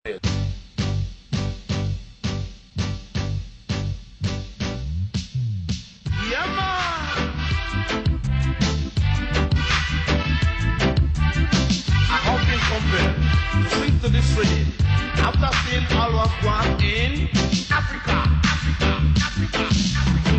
To this rhythm, after seeing all what's going in Africa, Africa, Africa, Africa.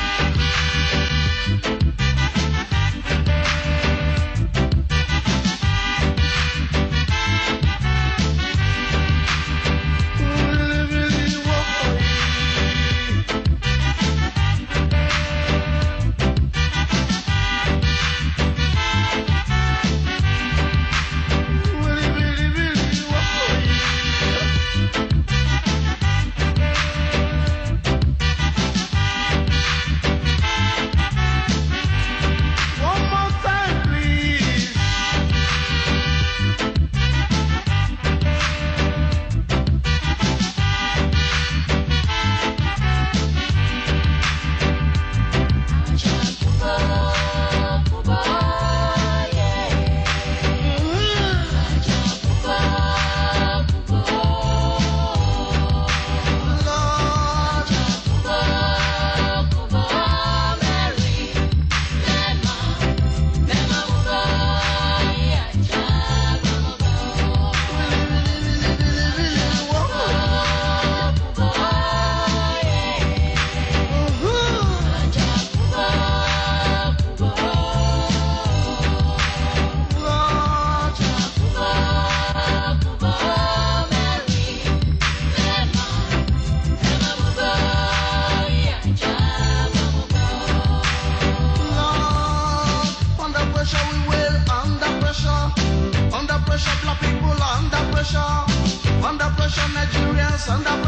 Under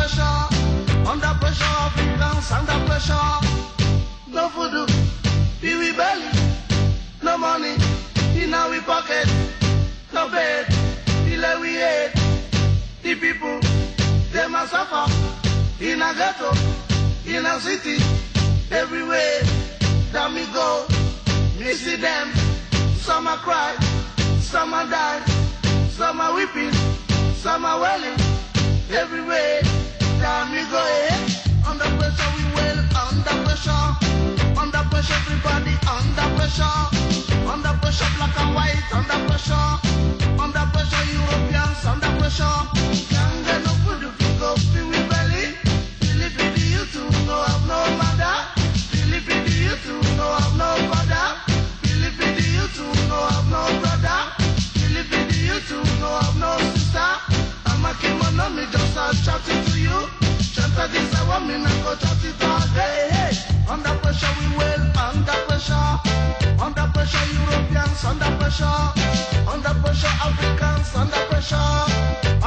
pressure, Africans under pressure. No food, we belly, no money in our pocket, no bed, till we hate. The people, they must suffer in a ghetto, in a city, everywhere that we go. We see them, some are cry, some are die, some are weeping, some are wailing. Everywhere that we go, under pressure we will, under pressure everybody, under pressure black and white, under pressure Europeans, under pressure. Can't get no food if you go feel we belly. Philippine you too, no have no mother. Philippine you too, no have no father. Philippine you too, no have no brother. Philippine you too, no have no sister. I'm a kimono, me just chatting to you. Chanta this, I want me not go chat it all day. Hey, under pressure we will, under pressure Europeans, under pressure Africans, under pressure.